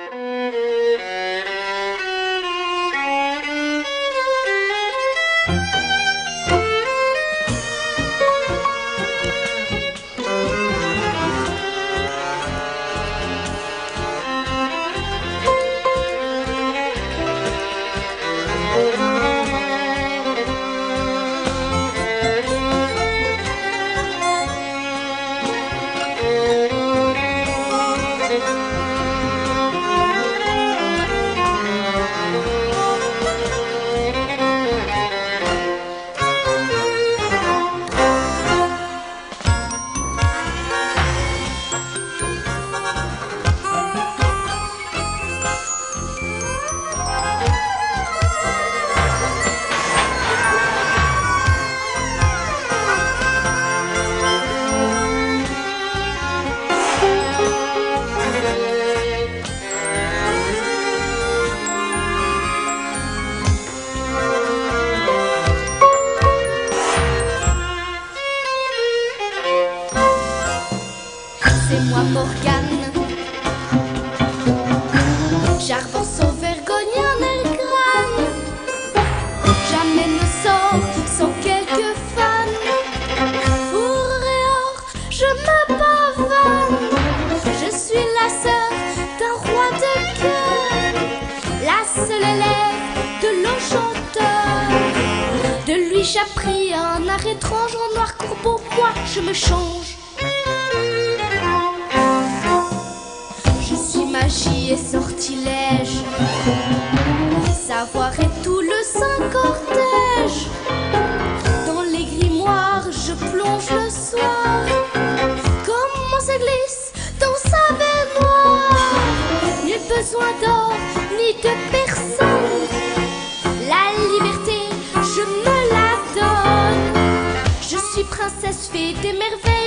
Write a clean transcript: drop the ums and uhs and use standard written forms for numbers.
C'est moi Morgane, j'arbore son vergogne en elle crâne. Jamais ne sort sans quelques fans. Pour et hors, je me pavane. Je suis la sœur d'un roi de cœur, la seule élève de l'enchanteur. De lui j'appris un art étrange, en noir courbe au bois je me change. Magie et sortilège, savoir est tout le saint cortège. Dans les grimoires je plonge le soir, comme on se glisse dans sa baignoire. Nul besoin d'or ni de personne, la liberté je me la donne. Je suis princesse fée des merveilles.